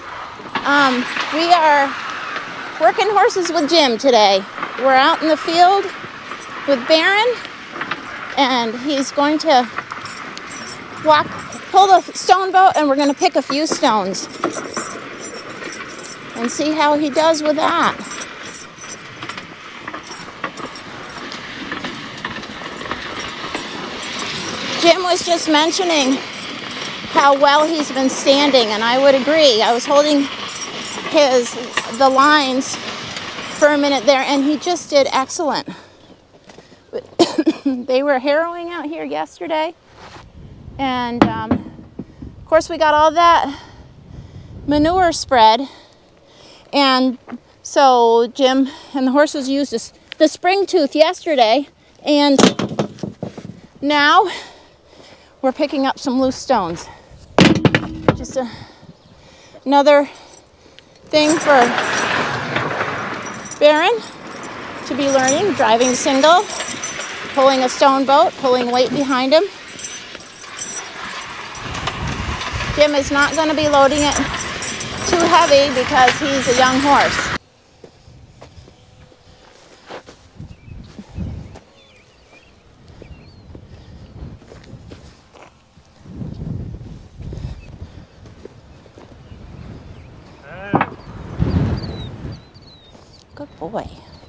We are working horses with Jim today. We're out in the field with Baron, and he's going to pull the stone boat, and we're going to pick a few stones and see how he does with that. Jim was just mentioning how well he's been standing, and I would agree. I was holding the lines for a minute there, and he just did excellent. They were harrowing out here yesterday, and of course we got all that manure spread, and so Jim and the horses used the spring tooth yesterday, and now we're picking up some loose stones. Just another thing for Baron to be learning, driving single, pulling a stone boat, pulling weight behind him. Jim is not going to be loading it too heavy because he's a young horse. Good boy.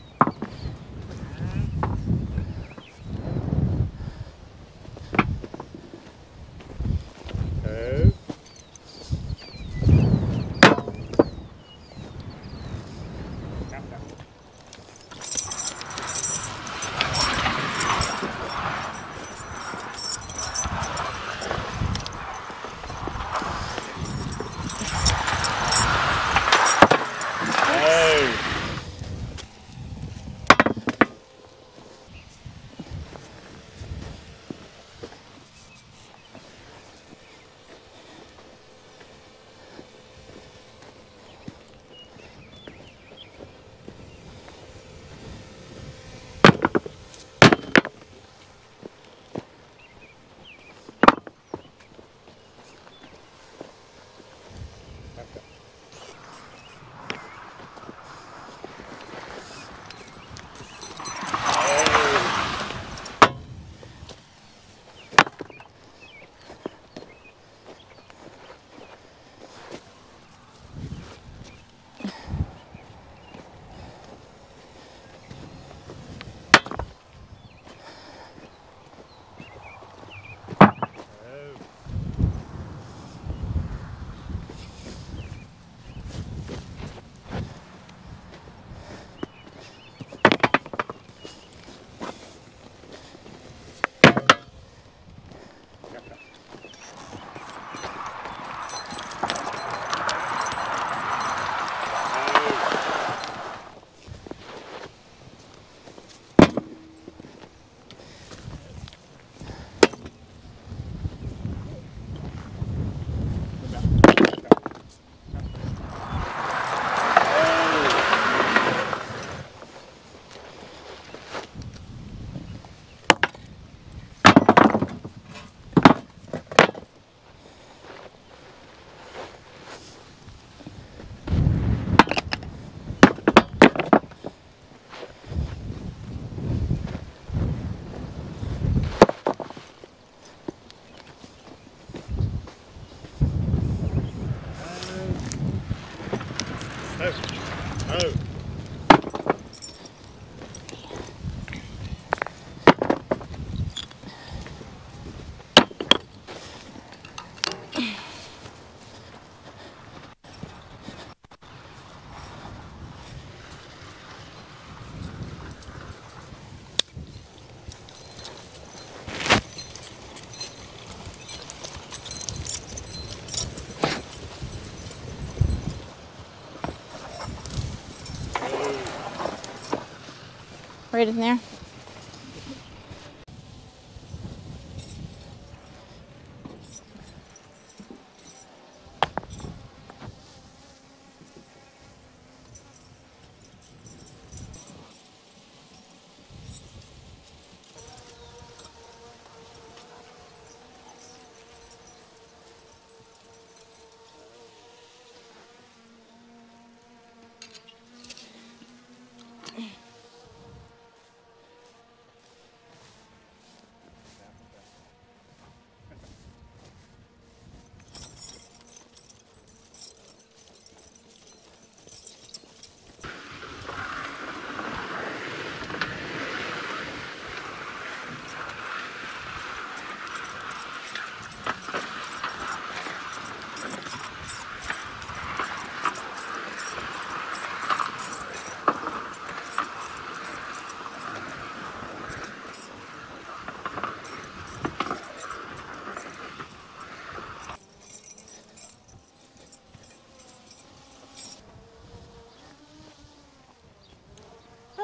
Right in there.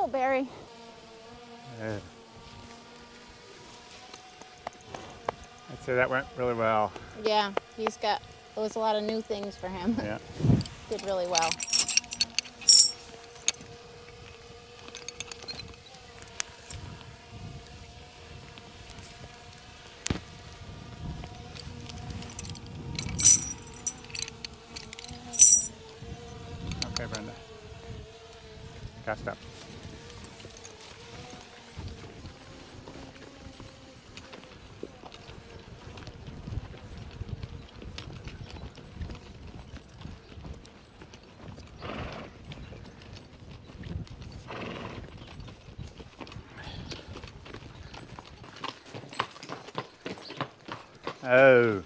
Barry. I'd say that went really well. Yeah, it was a lot of new things for him. Yeah. Did really well. Okay, Brenda. Cast up. Oh.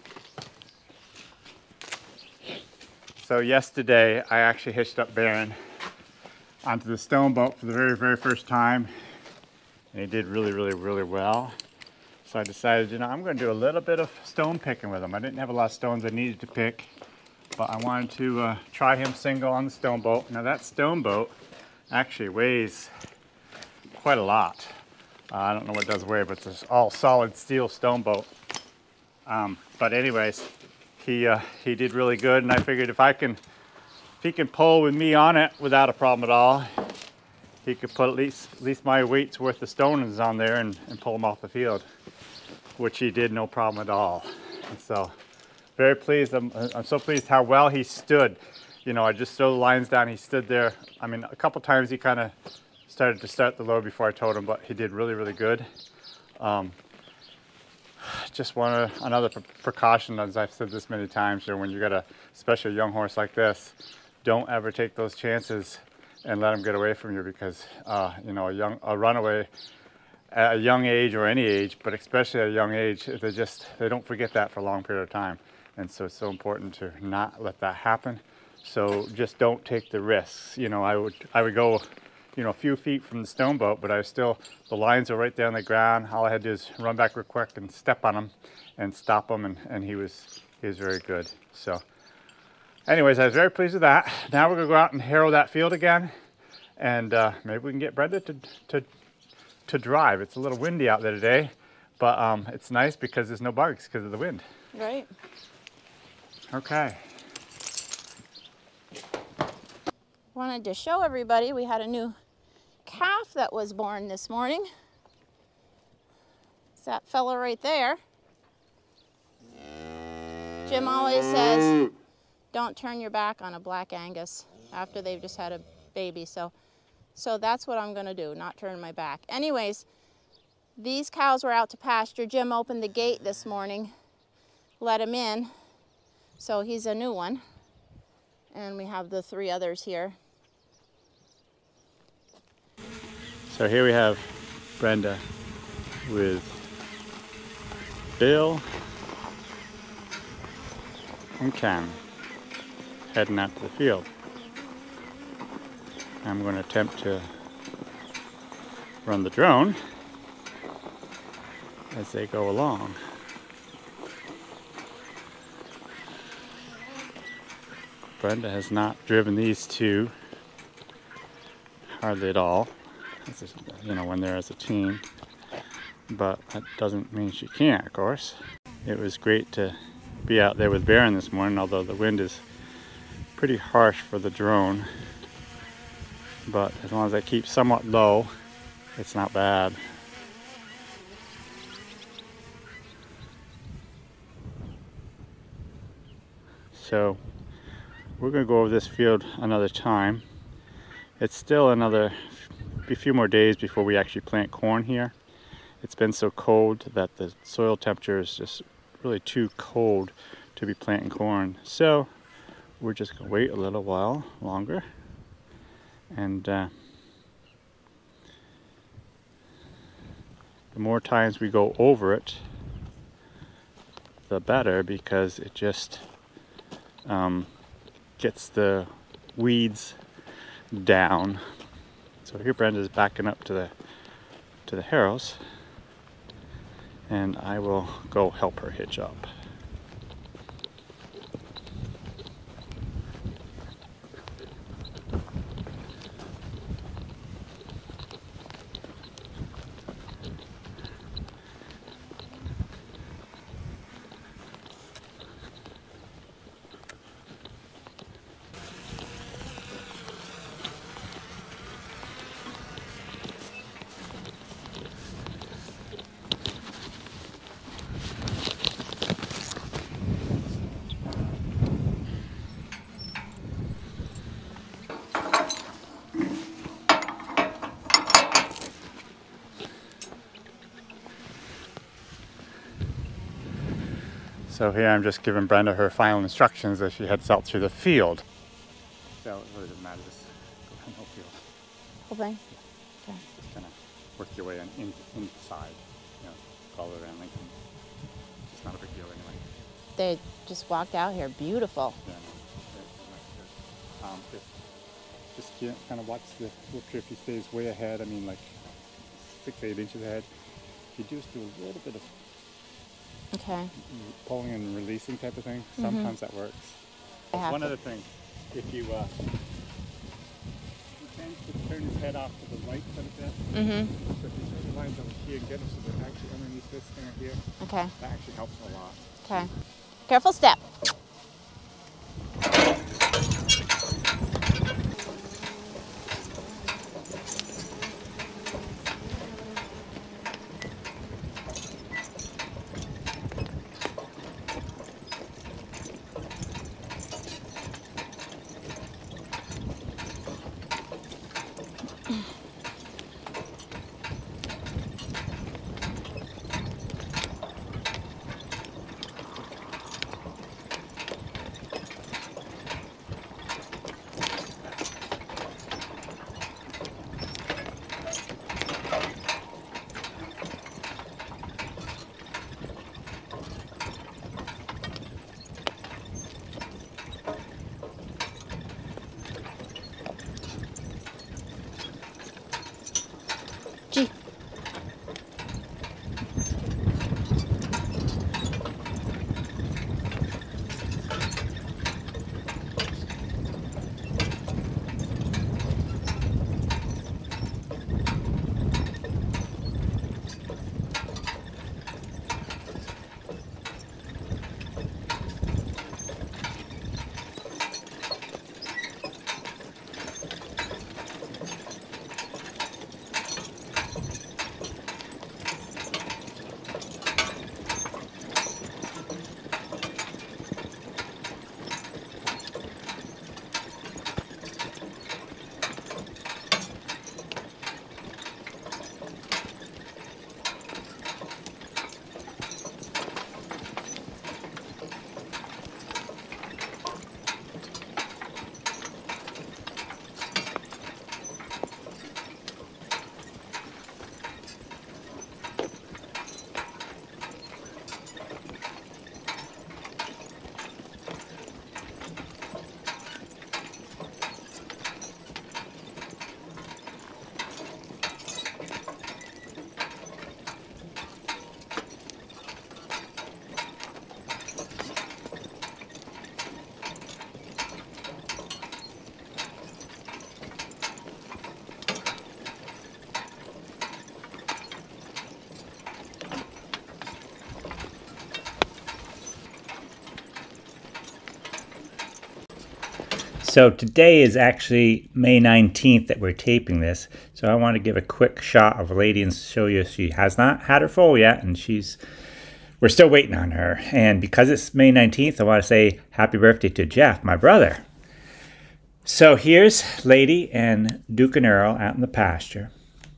So yesterday I actually hitched up Baron onto the stone boat for the very, very first time. And he did really, really, really well. So I decided, you know, I'm going to do a little bit of stone picking with him. I didn't have a lot of stones I needed to pick, but I wanted to try him single on the stone boat. Now that stone boat actually weighs quite a lot. I don't know what it does weigh, but it's all solid steel stone boat. But anyways, he did really good, and I figured if he can pull with me on it without a problem at all, he could put at least my weight's worth of stones on there and pull him off the field, which he did no problem at all. And so, very pleased. I'm so pleased how well he stood. You know, I just threw the lines down. He stood there. I mean, a couple times he kind of started to start the load before I told him, but he did really, really good. Just another precaution, as I've said this many times, you know, when you got especially a young horse like this, don't ever take those chances and let him get away from you, because you know, a runaway at a young age, or any age, but especially at a young age, they don't forget that for a long period of time. And so it's so important to not let that happen. So just don't take the risks. You know, I would go, you know, a few feet from the stone boat, but the lines are right there on the ground. All I had to do is run back real quick and step on him and stop him, and he was very good. So anyways, I was very pleased with that. Now we're gonna go out and harrow that field again, and maybe we can get Brenda to drive. It's a little windy out there today, but it's nice because there's no bugs because of the wind. Right. Okay. Wanted to show everybody we had a new calf that was born this morning. It's that fella right there. Jim always says, don't turn your back on a black Angus after they've just had a baby. So that's what I'm gonna do, not turn my back. Anyways, these cows were out to pasture. Jim opened the gate this morning, let him in. So he's a new one. And we have the 3 others here. So here we have Brenda with Bill and Ken heading out to the field. I'm going to attempt to run the drone as they go along. Brenda has not driven these two hardly at all, you know, when they're as a team, but that doesn't mean she can't, of course. It was great to be out there with Baron this morning, although the wind is pretty harsh for the drone, but as long as I keep somewhat low, it's not bad. So we're going to go over this field another time. It's still a few more days before we actually plant corn here. It's been so cold that the soil temperature is just really too cold to be planting corn. So we're just going to wait a little while longer. And the more times we go over it, the better, because it just gets the weeds down. So here Brenda's backing up to the harrows, and I will go help her hitch up. So here I'm just giving Brenda her final instructions as she heads out through the field. So it really doesn't matter, just go around the whole field. Whole thing? Okay. Just kind of work your way inside, you know, all around Lincoln. It's not a big deal anyway. They just walked out here. Beautiful. Yeah, no, just kind of watch the whip tree if he stays way ahead. I mean, like 6-8 inches ahead. If you just do a little bit of pulling and releasing type of thing, sometimes that works. One other thing, if you tend to turn his head off to the right quite a bit. So if you turn the lines over here and get them so they're actually underneath this thing right here, that actually helps a lot. Okay. Careful step. So today is actually May 19th that we're taping this. So I want to give a quick shot of a lady and show you she has not had her foal yet, and we're still waiting on her. And because it's May 19th, I want to say happy birthday to Jeff, my brother. So here's Lady and Duke and Earl out in the pasture.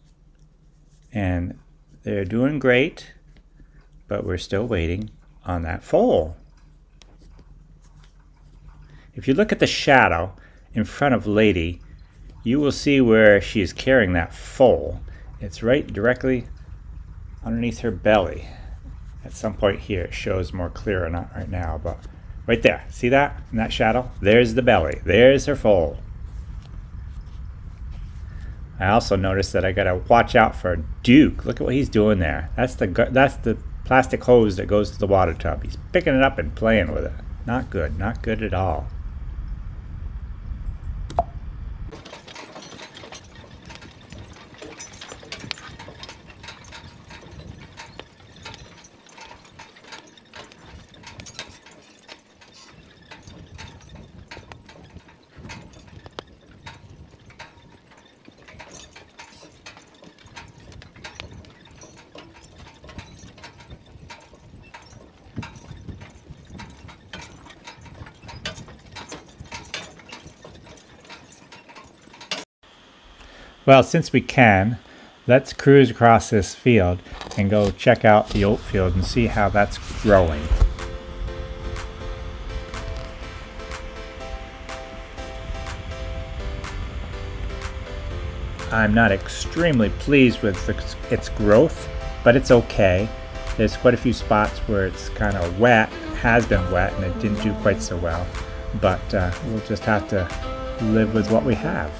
And they're doing great, but we're still waiting on that foal. If you look at the shadow in front of Lady, you will see where she is carrying that foal. It's right directly underneath her belly. At some point here, it shows more clear or not right now, but right there, see that in that shadow? There's the belly, there's her foal. I also noticed that I gotta watch out for Duke. Look at what he's doing there. That's the plastic hose that goes to the water tub. He's picking it up and playing with it. Not good at all. Well, since we can, let's cruise across this field and go check out the oat field and see how that's growing. I'm not extremely pleased with its growth, but it's okay. There's quite a few spots where it's kind of wet, has been wet, and it didn't do quite so well. But we'll just have to live with what we have.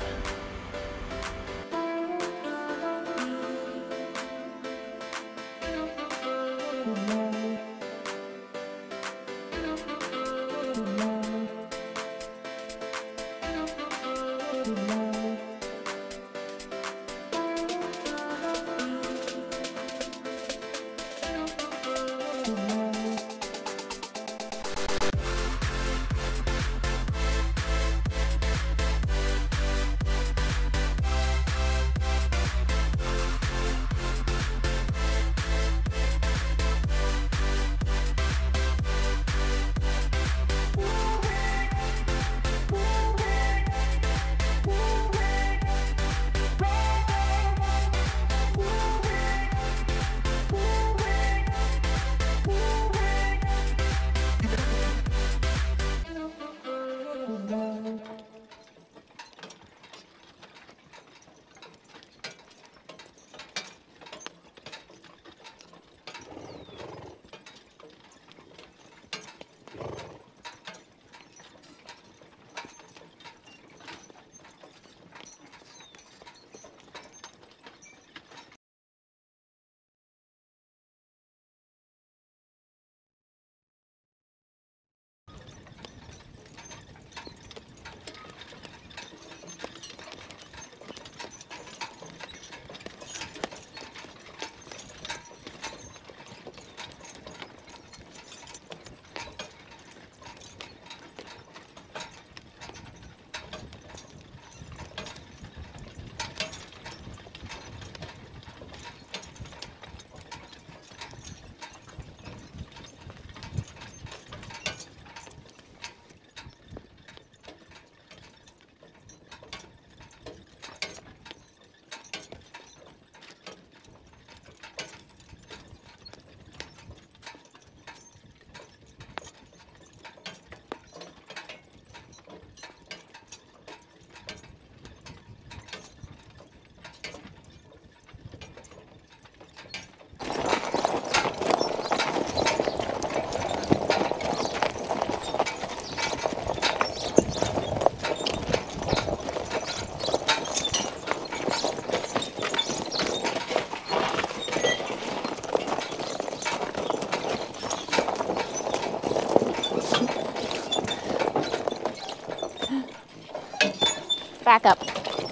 Back up.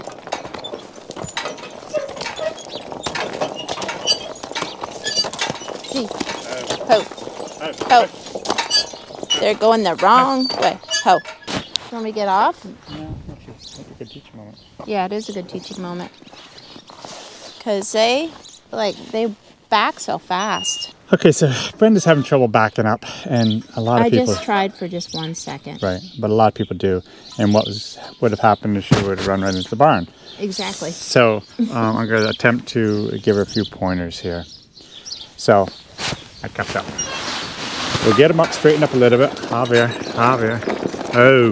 Jeez. Ho. Ho. They're going the wrong way. Ho. You want me to get off? Yeah, that's a good teaching moment. Yeah, it is a good teaching moment. Because they back so fast. Okay, so Brenda's having trouble backing up, and a lot of I people... just tried for just 1 second. Right, but a lot of people do. And what would have happened if she would have run right into the barn? Exactly. So I'm going to attempt to give her a few pointers here. So I kept up. We'll get them up, straighten up a little bit. Javier. Oh.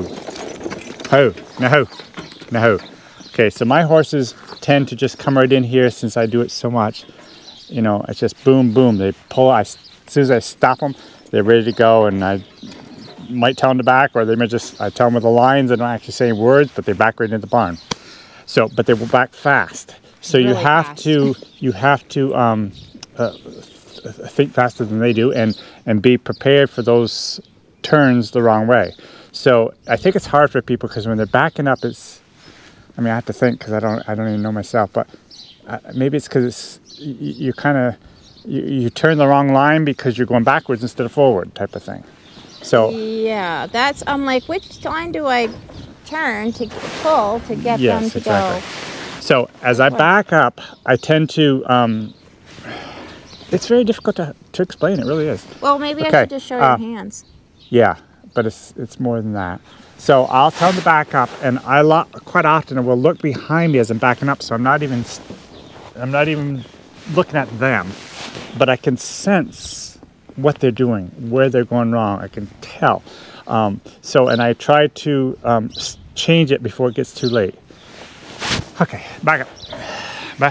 No. Okay, so my horses tend to just come right in here since I do it so much. You know, it's just boom, boom. They pull. As soon as I stop them, they're ready to go, and I might tell them to back, or they may just, I tell them with the lines. They're not actually saying words, but they back right into the barn. So, but they will back fast. So really you have to think faster than they do, and be prepared for those turns the wrong way. So I think it's hard for people because when they're backing up, it's, I mean, I have to think because I don't even know myself, but maybe it's because it's, you turn the wrong line because you're going backwards instead of forward type of thing. So yeah, that's, I'm like, which line do I turn to pull to get them to go? So as I back up, I tend to, it's very difficult to explain, it really is. Well, maybe I should just show your hands. Yeah, but it's more than that. So I'll tell them to back up, and quite often I will look behind me as I'm backing up, so I'm not even looking at them, but I can sense what they're doing, where they're going wrong. I can tell. And I try to change it before it gets too late. Okay, back up. Back.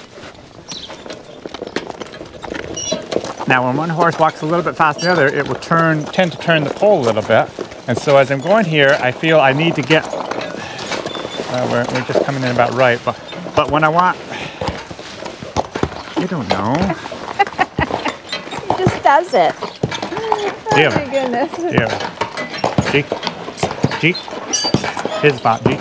Now, when one horse walks a little bit faster than the other, it will tend to turn the pole a little bit. And so as I'm going here, I feel I need to get, we're just coming in about right, but when I want, I don't know. He just does it. Oh my goodness. Yeah. G. His spot, G.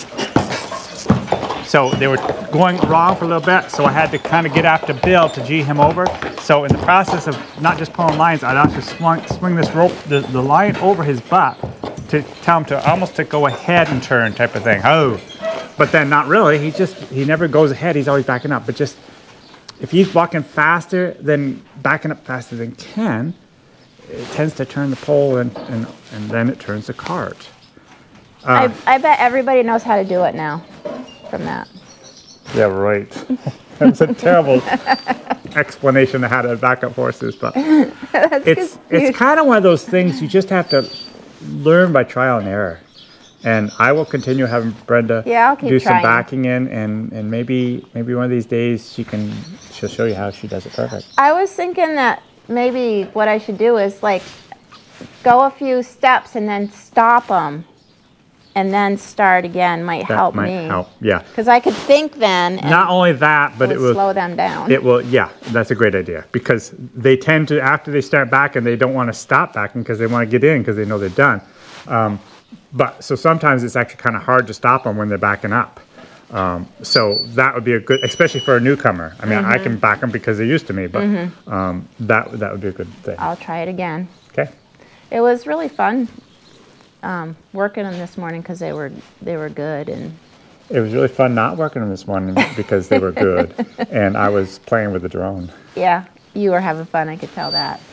So they were going wrong for a little bit, so I had to kind of get after Bill to G him over. So in the process of not just pulling lines, I'd have to swing this rope, the line over his butt to tell him to almost to go ahead and turn type of thing. Oh, but then not really. He never goes ahead. He's always backing up. But just if he's walking faster than backing up faster than Ken, it tends to turn the pole and then it turns the cart. I bet everybody knows how to do it now from that. Yeah, right. That's a terrible explanation of how to back up horses, but it's kind of one of those things you just have to learn by trial and error. And I will continue having Brenda do some backing in, and maybe one of these days she'll show you how she does it perfect. I was thinking that maybe what I should do is like go a few steps and then stop them. And then start again might help me. Help, yeah. Because I could think then. And not only that, but it will slow them down. It will, yeah. That's a great idea because they tend to, after they start backing, they don't want to stop backing because they want to get in because they know they're done. But so sometimes it's actually kind of hard to stop them when they're backing up. So that would be a good, especially for a newcomer. I mean, I can back them because they're used to me, but that would be a good thing. I'll try it again. Okay. It was really fun. Working them this morning because they were good, and it was really fun not working them this morning because they were good, and I was playing with the drone. Yeah, you were having fun. I could tell that.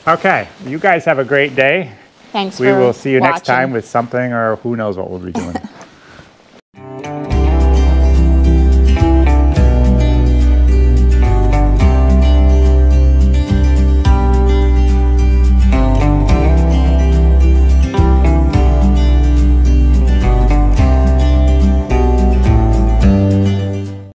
Okay, you guys have a great day. Thanks. We will see you next time with something, or who knows what we'll be doing.